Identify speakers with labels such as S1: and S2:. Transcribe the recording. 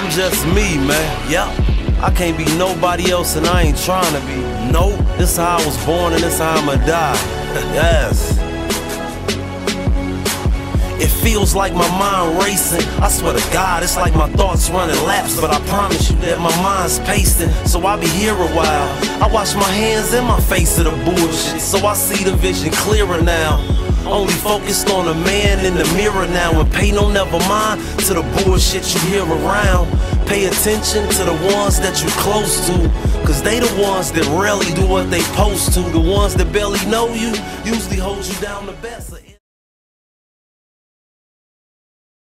S1: I'm just me, man. Yep. I can't be nobody else and I ain't trying to be. Nope. This how I was born and this how I'ma die. Yes. It feels like my mind racing. I swear to God, it's like my thoughts running laps. But I promise you that my mind's pacing. So I'll be here a while. I wash my hands and my face of the bullshit, so I see the vision clearer now. Only focused on the man in the mirror now. And pay no never mind to the bullshit you hear around. Pay attention to the ones that you close to, cause they the ones that rarely do what they supposed to. The ones that barely know you usually hold you down the best.